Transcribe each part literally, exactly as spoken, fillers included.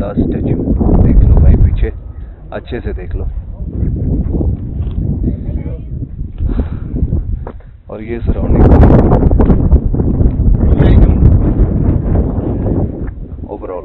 का स्टैचू देख लो भाई, पीछे अच्छे से देख लो। और ये सराउंडिंग ओवरऑल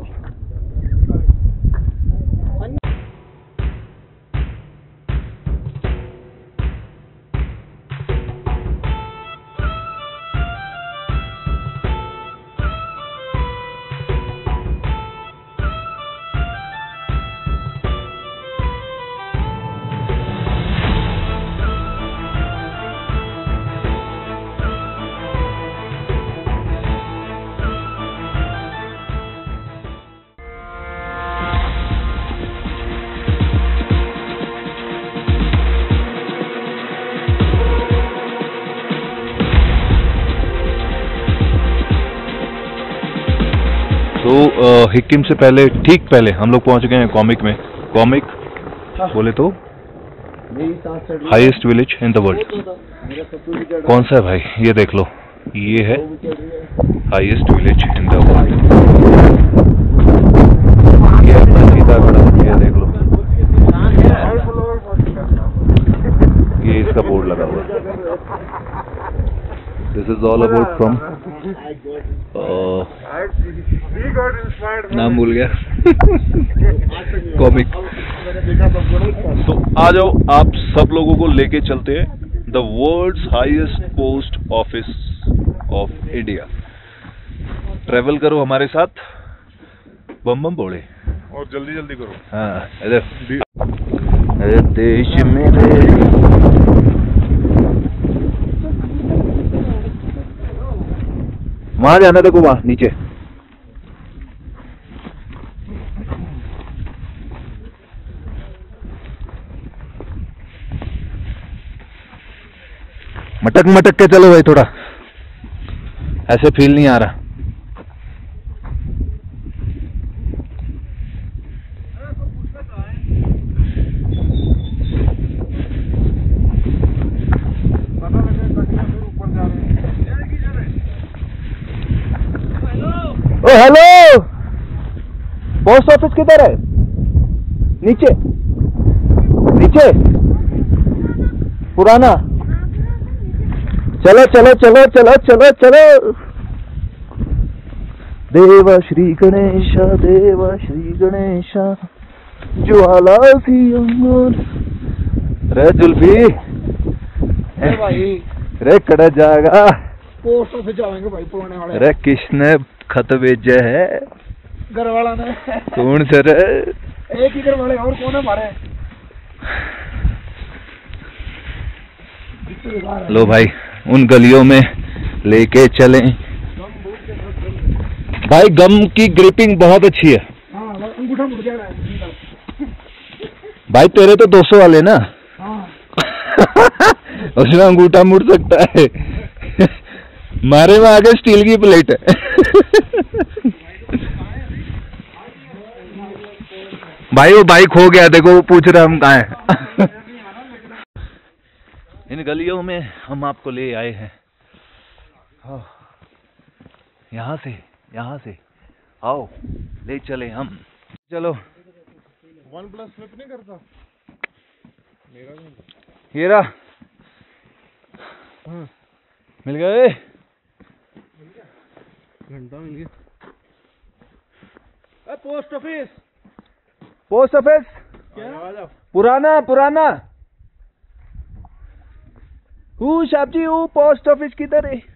तो हिक्किम से पहले, ठीक पहले हम लोग पहुंच गए हैं कॉमिक में। कॉमिक बोले तो highest village in the world. कौन सा है भाई? ये देख लो, ये है highest village in the world. ये अपना सीधा खड़ा, ये देख लो, ये इसका बोर्ड लगा हुआ है। This is all about from नाम भूल गया कॉमिक। तो आ जाओ, आप सब लोगों को लेके चलते हैं the world's highest post office of India. Travel करो हमारे साथ, बम बम बोले और जल्दी जल्दी करो। हाँ, अरे देश मेरे, वहां जाना देखो, वहां नीचे। मटक मटक के चलो भाई, थोड़ा ऐसे फील नहीं आ रहा। ओ हेलो, पोस्ट ऑफिस किधर है? नीचे नीचे पुराना। चलो चलो चलो चलो चलो चलो। देवा श्री गणेश, देवा श्री गणेश, ज्वाला सी अंगूर। रे जुल्फी रे कड़ा जाएगा, पोस्ट ऑफिस जाएंगे भाई पुराने वाले। रे किसने खत भेजा है? घर वाला ने। कौन सर? एक ही घर वाले, और कौन है हमारे? लो भाई, उन गलियों में लेके चलें भाई। गम की ग्रिपिंग बहुत अच्छी है। हाँ, अंगूठा मुड़ गया है भाई, तेरे तो दो सौ वाले ना। हाँ। उसमें अंगूठा मुड़ सकता है। मारे में आगे स्टील की प्लेट है। भाई वो बाइक हो गया, देखो वो पूछ रहा हम कहाँ हैं। इन गलियों में हम आपको ले आए हैं। यहाँ से यहाँ से आओ, ले चले हम। चलो, वन प्लस फ्लिप नहीं करता मेरा भी। हीरा मिल गए, घंटा मिल गया। पोस्ट ऑफिस, पोस्ट ऑफिस पुराना पुराना। हु साहब जी, वो पोस्ट ऑफिस किधर है?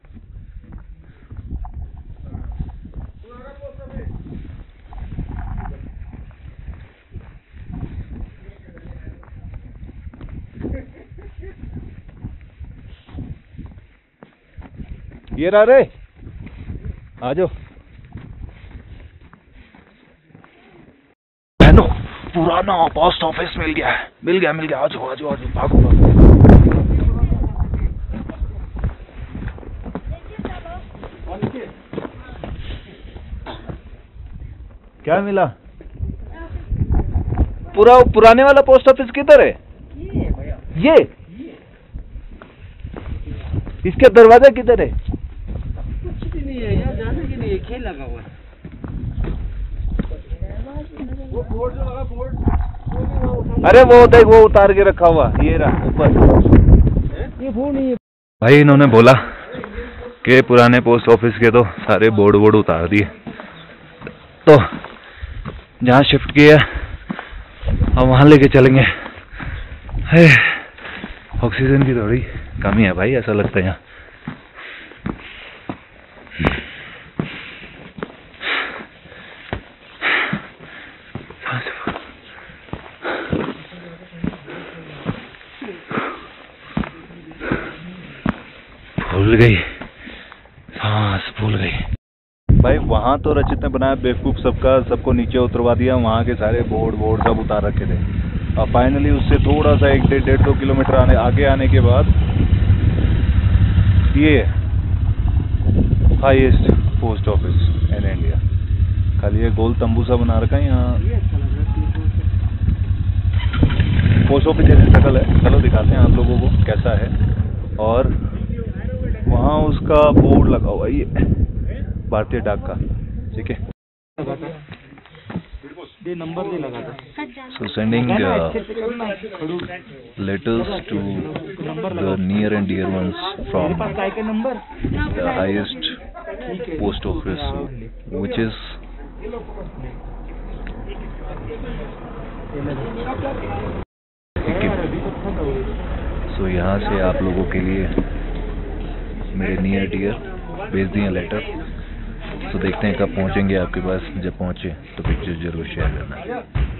ये रहा रे, आ जाओ। बहनों, पुराना पोस्ट ऑफिस मिल गया है, मिल गया मिल गया। आ जाओ आ जाओ आ जाओ, भागो भागो। क्या मिला? पूरा पुराने वाला पोस्ट ऑफिस किधर है? ये इसके दरवाजा किधर है? कुछ भी नहीं है यहाँ, जाने के लिए खेल लगा हुआ है। वो बोर्ड जो लगा बोर्ड अरे वो देख वो उतार के रखा हुआ ये रहा ऊपर। ये फोन नहीं है भाई इन्होंने बोला कि पुराने पोस्ट ऑफिस के तो सारे बोर्ड वोर्ड उतार दिए, तो जहाँ शिफ्ट किया अब वहाँ लेके चलेंगे। है ऑक्सीजन की थोड़ी कमी है भाई, ऐसा लगता है यहाँ। भूल गई सांस, भूल गई भाई। वहाँ तो रचित ने बनाया बेवकूफ सबका, सबको नीचे उतरवा दिया, वहाँ के सारे बोर्ड बोर्ड सब उतार रखे थे। अब फाइनली उससे थोड़ा सा एक डेढ़ डेढ़ दो किलोमीटर आने आगे आने के बाद ये highest post office in India. खाली ये गोल तंबू सा बना रखा है यहाँ, पोस्ट ऑफिस जैसी शक्ल है। चलो दिखाते हैं आप लोगों को कैसा है। और वहाँ उसका बोर्ड लगा हुआ है, ये भारतीय डाक का, ठीक है। ये नंबर नहीं लगा था। So sending uh, letters to the near and dear ones from number the highest post office, which is so यहाँ से आप लोगों के लिए मेरे नियर डियर भेज दिए लेटर। तो देखते हैं कब पहुँचेंगे आपके पास। जब पहुँचे तो पिक्चर जरूर शेयर करना।